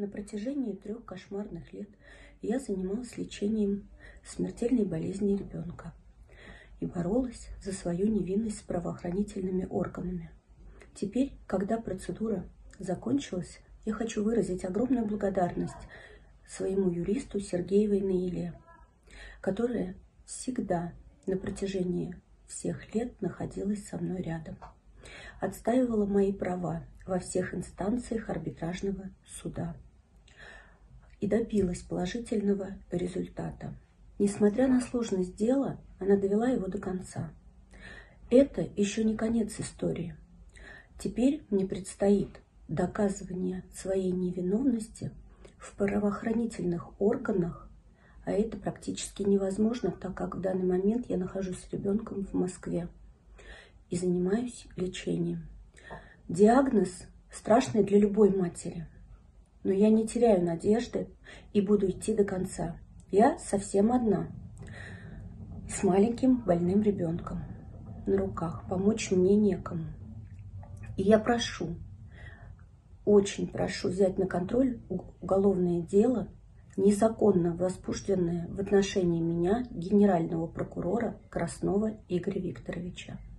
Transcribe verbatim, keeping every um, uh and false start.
На протяжении трех кошмарных лет я занималась лечением смертельной болезни ребенка и боролась за свою невинность с правоохранительными органами. Теперь, когда процедура закончилась, я хочу выразить огромную благодарность своему юристу Сергеевой Наиле, которая всегда на протяжении всех лет находилась со мной рядом, отстаивала мои права во всех инстанциях арбитражного суда и добилась положительного результата. Несмотря на сложность дела, она довела его до конца. Это еще не конец истории. Теперь мне предстоит доказывание своей невиновности в правоохранительных органах, а это практически невозможно, так как в данный момент я нахожусь с ребенком в Москве и занимаюсь лечением. Диагноз страшный для любой матери, но я не теряю надежды и буду идти до конца. Я совсем одна, с маленьким больным ребенком на руках, помочь мне некому. И я прошу, очень прошу взять на контроль уголовное дело, незаконно возбужденное в отношении меня, генерального прокурора Краснова Игоря Викторовича.